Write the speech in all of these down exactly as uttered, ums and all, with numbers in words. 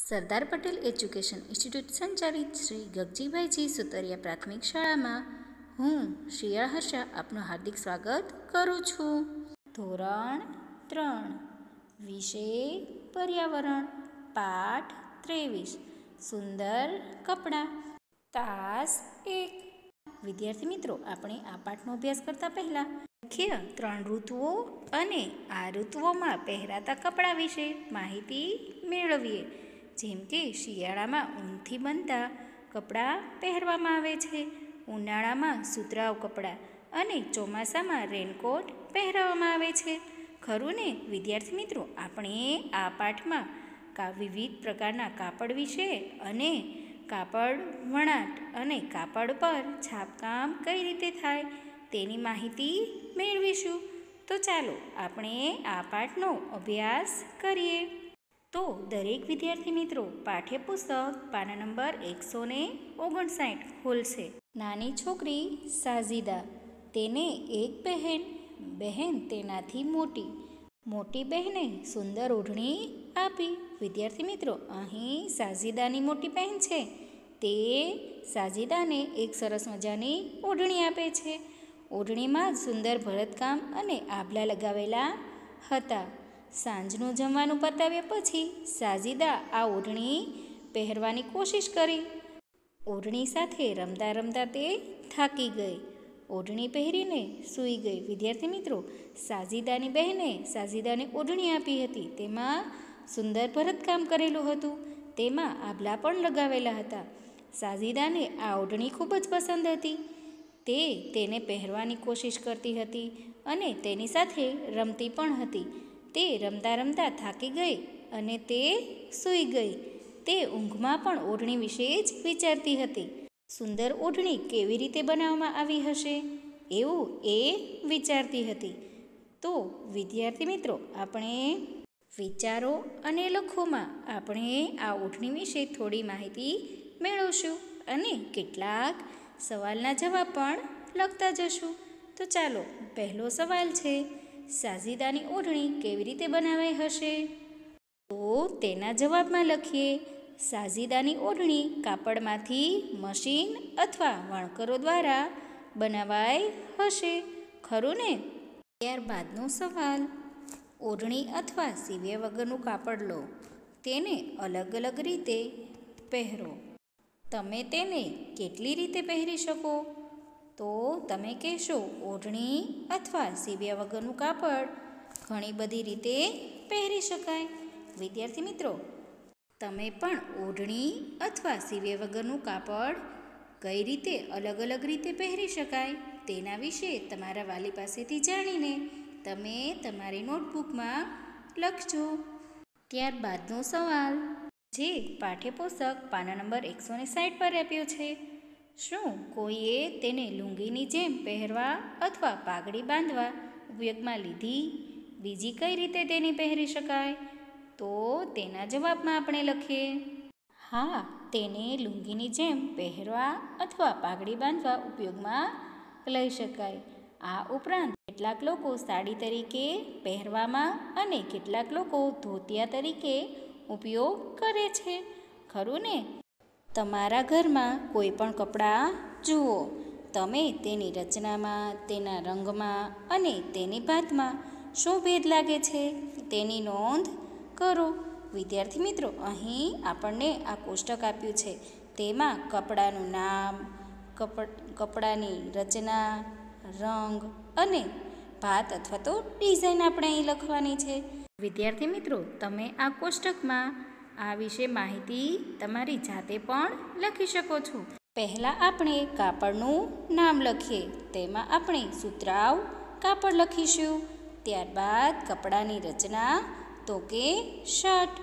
Sardar Patel education institute સંચાલિત શ્રી ગગજીભાઈજી સુતરિયા પ્રાથમિક શાળામાં હું શિયા હર્ષા આપનું હાર્દિક સ્વાગત કરું છું. ધોરણ ત્રણ, વિષય પર્યાવરણ, પાઠ ત્રેવીસ, સુંદર કપડાં, તાસ એક. વિદ્યાર્થી મિત્રો, આપણે આ પાઠનો અભ્યાસ કરતા પહેલા મુખ્ય ત્રણ ઋતુઓ અને આ ઋતુઓમાં પહેરાતા કપડાં વિશે માહિતી મેળવીએ. જેમ કે શિયાળામાં ઊનથી બનતા કપડાં પહેરવામાં આવે છે, ઉનાળામાં સુતરાઉ કપડાં અને ચોમાસામાં રેનકોટ પહેરવામાં આવે છે. ખરું ને વિદ્યાર્થી મિત્રો? આપણે આ પાઠમાં કા વિવિધ પ્રકારના કાપડ વિશે અને કાપડ વણાટ અને કાપડ પર છાપકામ કઈ રીતે થાય તેની માહિતી મેળવીશું. તો ચાલો આપણે આ પાઠનો અભ્યાસ કરીએ. તો દરેક વિદ્યાર્થી મિત્રો પાઠ્યપુસ્તક પાના નંબર એકસો ને ઓગણસાઠ ખોલશે. નાની છોકરી સાજીદા, તેને એક બહેન, બહેન તેનાથી મોટી, મોટી બહેને સુંદર ઓઢણી આપી. વિદ્યાર્થી મિત્રો, અહીં સાજીદાની મોટી બહેન છે, તે સાજીદાને એક સરસ મજાની ઓઢણી આપે છે. ઓઢણીમાં સુંદર ભરતકામ અને આભલા લગાવેલા હતા. સાંજનું જમવાનું પતાવ્યા પછી સાજીદા આ ઓઢણી પહેરવાની કોશિશ કરી. ઓઢણી સાથે રમતા રમતા તે થાકી ગઈ, ઓઢણી પહેરીને સૂઈ ગઈ. વિદ્યાર્થી મિત્રો, સાજીદાની બહેને સાજીદાને ઓઢણી આપી હતી, તેમાં સુંદર ભરતકામ કરેલું હતું, તેમાં આભલા પણ લગાવેલા હતા. સાજીદાને આ ઓઢણી ખૂબ જ પસંદ હતી. તે તેને પહેરવાની કોશિશ કરતી હતી અને તેની સાથે રમતી પણ હતી. તે રમતા રમતા થાકી ગઈ અને તે સૂઈ ગઈ. તે ઊંઘમાં પણ ઓઢણી વિશે જ વિચારતી હતી. સુંદર ઓઢણી કેવી રીતે બનાવવામાં આવી હશે એવું એ વિચારતી હતી. તો વિદ્યાર્થી મિત્રો, આપણે વિચારો અને લખોમાં આપણે આ ઓઢણી વિશે થોડી માહિતી મેળવશું અને કેટલાક સવાલના જવાબ પણ લખતા જશું. તો ચાલો, પહેલો સવાલ છે, સાજીદાની ઓઢણી કેવી રીતે બનાવાઈ હશે? તો તેના જવાબમાં લખીએ, સાજીદાની ઓઢણી કાપડમાંથી મશીન અથવા વણકરો દ્વારા બનાવાઈ હશે. ખરું ને? ત્યારબાદનો સવાલ, ઓઢણી અથવા સીવ્યા વગરનું કાપડ લો, તેને અલગ અલગ રીતે પહેરો. તમે તેને કેટલી રીતે પહેરી શકો? તો તમે કહેશો, ઓઢણી અથવા સીવ્યા વગરનું કાપડ ઘણી બધી રીતે પહેરી શકાય. વિદ્યાર્થી મિત્રો, તમે પણ ઓઢણી અથવા સીવ્યા વગરનું કાપડ કઈ રીતે અલગ અલગ રીતે પહેરી શકાય તેના વિશે તમારા વાલી પાસેથી જાણીને તમે તમારી નોટબુકમાં લખજો. ત્યારબાદનો સવાલ, જે પાઠ્યપુસ્તક પાના નંબર એકસો ને સાઠ પર આપ્યો છે, શું કોઈએ તેને લુંગીની જેમ પહેરવા અથવા પાઘડી બાંધવા ઉપયોગમાં લીધી? બીજી કઈ રીતે તેને પહેરી શકાય? તો તેના જવાબમાં આપણે લખીએ, હા, તેને લુંગીની જેમ પહેરવા અથવા પાઘડી બાંધવા ઉપયોગમાં લઈ શકાય. આ ઉપરાંત કેટલાક લોકો સાડી તરીકે પહેરવામાં અને કેટલાક લોકો ધોતિયા તરીકે ઉપયોગ કરે છે. ખરું ને? તમારા ઘરમાં કોઈ પણ કપડાં જુઓ, તમે તેની રચનામાં, તેના રંગમાં અને તેની ભાતમાં શું ભેદ લાગે છે તેની નોંધ કરો. વિદ્યાર્થી મિત્રો, અહીં આપણને આ કોષ્ટક આપ્યું છે, તેમાં કપડાનું નામ, કપડ કપડાની રચના, રંગ અને ભાત અથવા તો ડિઝાઇન આપણે અહીં લખવાની છે. વિદ્યાર્થી મિત્રો, તમે આ કોષ્ટકમાં આ વિશે માહિતી તમારી જાતે પણ લખી શકો છો. પહેલાં આપણે કાપડનું નામ લખીએ, તેમાં આપણે સુતરાઉ કાપડ લખીશું. ત્યારબાદ કપડાની રચના, તો કે શર્ટ,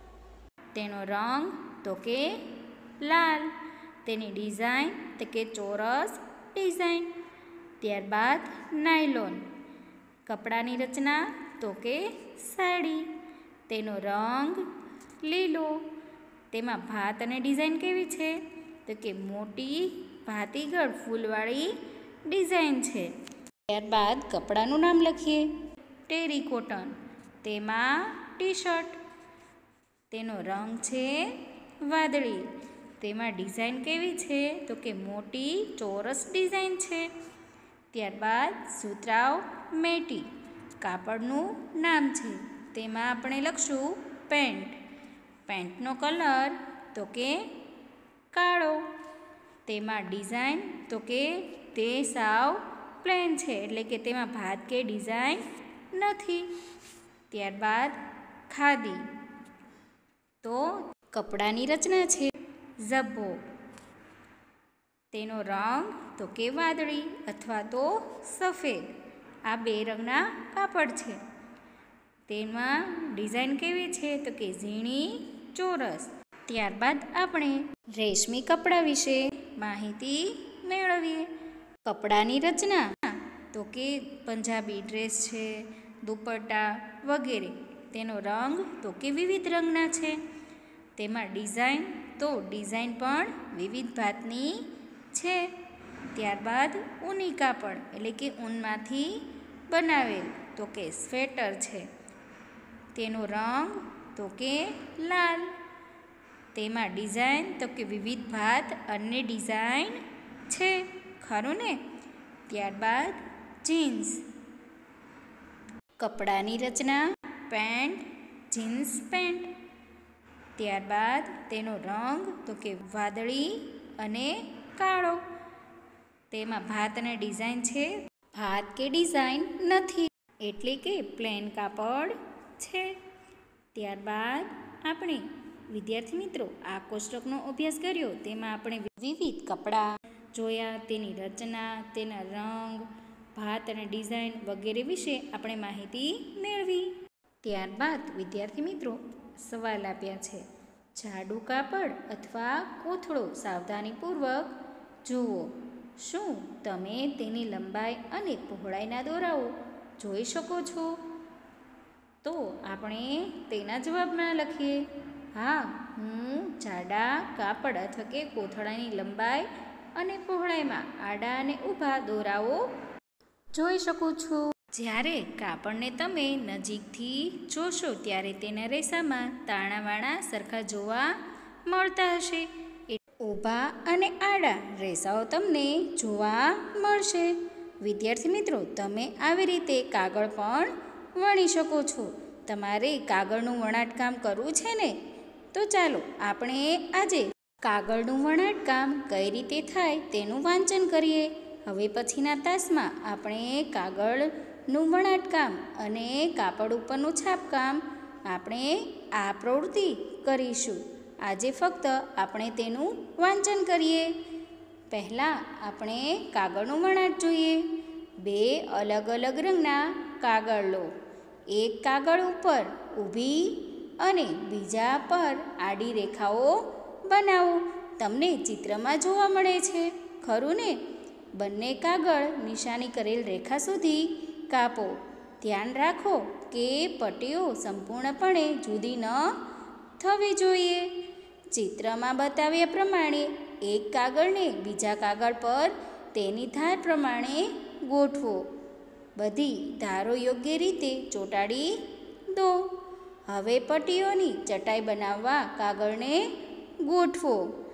તેનો રંગ તો કે લાલ, તેની ડિઝાઇન તો કે ચોરસ ડિઝાઇન. ત્યારબાદ નાયલોન, કપડાની રચના તો કે સાડી, તેનો રંગ લીલો, તેમાં ભાત અને ડિઝાઇન કેવી છે તો કે મોટી ભાતીગળ ફૂલવાળી ડિઝાઇન છે. ત્યારબાદ કપડાનું નામ લખીએ, ટેરીકોટન, તેમાં ટી શર્ટ. તેનો રંગ છે વાદળી. તેમાં ડિઝાઇન કેવી છે? તો કે મોટી ચોરસ ડિઝાઇન છે. ત્યારબાદ સુતરાઉ મેટી કાપડનું નામ છે. તેમાં આપણે લખશું પેન્ટ. પેન્ટનો કલર તો કે કાળો. તેમાં ડિઝાઇન તો કે તે સાવ પ્લેન છે, એટલે કે તેમાં ભાત કે ડિઝાઇન નથી. ત્યારબાદ ખાદી તો કપડાની રચના છે. ઝભ્ભો તેનો રંગ તો કે વાદળી અથવા તો સફેદ. આ બે રંગના કાપડ છે. તેમાં ડિઝાઇન કેવી છે? તો કે ઝીણી ચોરસ. ત્યારબાદ આપણે રેશમી કપડા વિશે માહિતી મેળવીએ. કપડાની રચના તો કે પંજાબી ડ્રેસ છે, દુપટ્ટા વગેરે. તેનો રંગ તો કે વિવિધ રંગના છે. તેમાં ડિઝાઇન તો ડિઝાઇન પણ વિવિધ ભાતની છે. ત્યારબાદ ઊની કાપડ એટલે કે ઊનમાંથી બનાવેલ તો કે સ્વેટર છે. તેનો રંગ તો કે લાલ. તેમાં ડિઝાઇન તો કે વિવિધ ભાત અને ડિઝાઇન છે. ખરું ને? ત્યારબાદ જીન્સ. કપડાની રચના પેન્ટ, જીન્સ પેન્ટ. ત્યારબાદ તેનો રંગ તો કે વાદળી અને કાળો. તેમાં ભાત અને ડિઝાઇન છે. ભાત કે ડિઝાઇન નથી, એટલે કે પ્લેન કાપડ છે. ત્યારબાદ આપણે વિદ્યાર્થી મિત્રો આ કોષ્ટકનો અભ્યાસ કર્યો. તેમાં આપણે વિવિધ કપડાં જોયા, તેની રચના, તેના રંગ, ભાત અને ડિઝાઇન વગેરે વિશે આપણે માહિતી મેળવી. ત્યારબાદ વિદ્યાર્થી મિત્રો સવાલ આપ્યા છે. જાડું કાપડ અથવા કોથળો સાવધાનીપૂર્વક જુઓ. શું તમે તેની લંબાઈ અને પહોળાઈના દોરાઓ જોઈ શકો છો? તો આપણે તેના જવાબમાં લખીએ. હા, હું જાડા કાપડ અથવા કે કોથળાની લંબાઈ અને પહોળાઈમાં આડા અને ઊભા દોરાઓ જોઈ શકું છું. જ્યારે કાપડને તમે નજીકથી જોશો ત્યારે તેના રેસામાં તાણાવાળા સરખા જોવા મળતા હશે. ઊભા અને આડા રેસાઓ તમને જોવા મળશે. વિદ્યાર્થી મિત્રો તમે આવી રીતે કાગળ પણ વણી શકો છો. તમારે કાગળનું વણાટકામ કરવું છે ને? તો ચાલો આપણે આજે કાગળનું વણાટકામ કઈ રીતે થાય તેનું વાંચન કરીએ. હવે પછીના તાસમાં આપણે કાગળનું વણાટકામ અને કાપડ ઉપરનું છાપકામ આપણે આ પ્રવૃત્તિ કરીશું. આજે ફક્ત આપણે તેનું વાંચન કરીએ. પહેલાં આપણે કાગળનું વણાટ જોઈએ. બે અલગ અલગ રંગના કાગળ લો. એક કાગળ ઉપર ઊભી અને બીજા પર આડી રેખાઓ બનાવો. તમને ચિત્રમાં જોવા મળે છે, ખરું ને? બંને કાગળ નિશાની કરેલ રેખા સુધી કાપો. ધ્યાન રાખો કે પટ્ટીઓ સંપૂર્ણપણે જુદી ન થવી જોઈએ. ચિત્રમાં બતાવ્યા પ્રમાણે એક કાગળને બીજા કાગળ પર તેની ધાર પ્રમાણે ગોઠવો. બધી ધારો યોગ્ય રીતે ચોંટાડી દો. હવે પટ્ટીઓની ચટાઈ બનાવવા કાગળને ગોઠવો.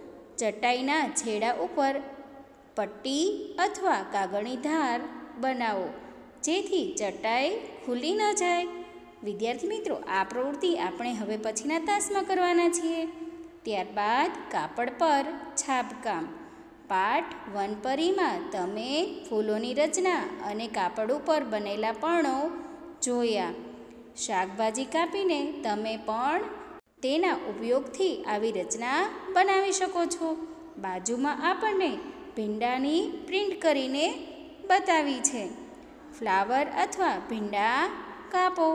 ચટાઈના છેડા ઉપર પટ્ટી અથવા કાગળની ધાર બનાવો, જેથી ચટાઈ ખુલી ન જાય. વિદ્યાર્થી મિત્રો આ પ્રવૃત્તિ આપણે હવે પછીના તાસમાં કરવાના છીએ. ત્યારબાદ કાપડ પર છાપકામ. પાઠ વન પરીમાં તમે ફૂલોની રચના અને કાપડ ઉપર બનેલા પર્ણો જોયા. શાકભાજી કાપીને તમે પણ તેના ઉપયોગથી આવી રચના બનાવી શકો છો. બાજુમાં આપણને ભીંડાની પ્રિન્ટ કરીને બતાવી છે. ફ્લાવર અથવા ભીંડા કાપો.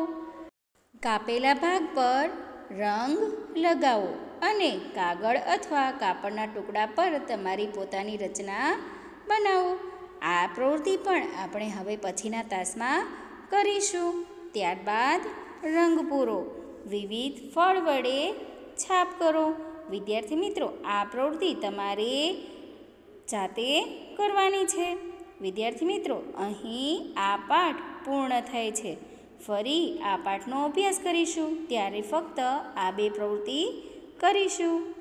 કાપેલા ભાગ પર રંગ લગાવો અને કાગળ અથવા કાપડના ટુકડા પર તમારી પોતાની રચના બનાવો. આ પ્રવૃત્તિ પણ આપણે હવે પછીના તાસમાં કરીશું. ત્યારબાદ રંગ પૂરો. વિવિધ ફળ વડે છાપ કરો. વિદ્યાર્થી મિત્રો આ પ્રવૃત્તિ તમારે જાતે કરવાની છે. વિદ્યાર્થી મિત્રો અહીં આ પાઠ પૂર્ણ થાય છે. ફરી આ પાઠનો અભ્યાસ કરીશું ત્યારે ફક્ત આ બે પ્રવૃત્તિ કરીશું.